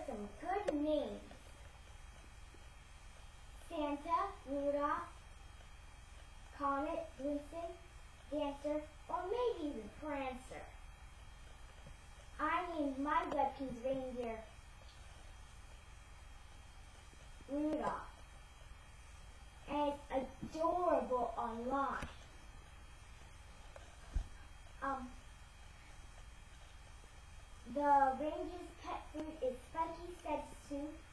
some good names. Santa, Rudolph, Comet, Blitzen, Dancer, or maybe even Prancer. I named my Webkinz reindeer Rudolph, and it's adorable online. The reindeer's pet food is spiky sedge soup